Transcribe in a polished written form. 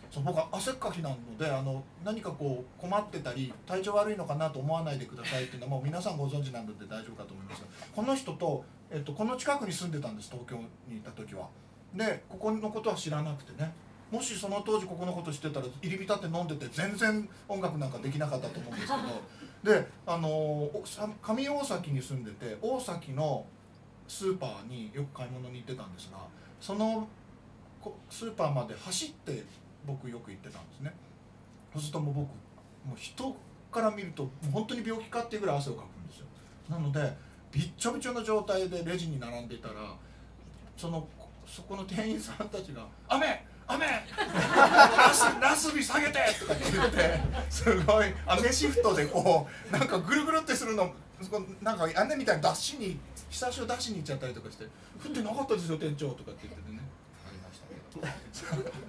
そう、僕は汗っかきなので何かこう困ってたり体調悪いのかなと思わないでくださいっていうのはもう皆さんご存知なので大丈夫かと思いますが、この人と、この近くに住んでたんです、東京にいた時は。でここのことは知らなくてね、もしその当時ここのこと知ってたら入り浸って飲んでて全然音楽なんかできなかったと思うんですけどで上大崎に住んでて、大崎のスーパーによく買い物に行ってたんですが、そのスーパーまで走って僕よく行ってたんですね。そうするともう僕人から見ると本当に病気かっていうぐらい汗をかくんですよ。なのでびっちょびちょの状態でレジに並んでいたら、そこの店員さんたちが「雨雨ナスビ下げて!」とか言ってすごい雨シフトでこうなんかぐるぐるってするの、なんか姉みたいにひさしを出しに行っちゃったりとかして「降ってなかったですよ店長」とかって言っててね、ありましたけど。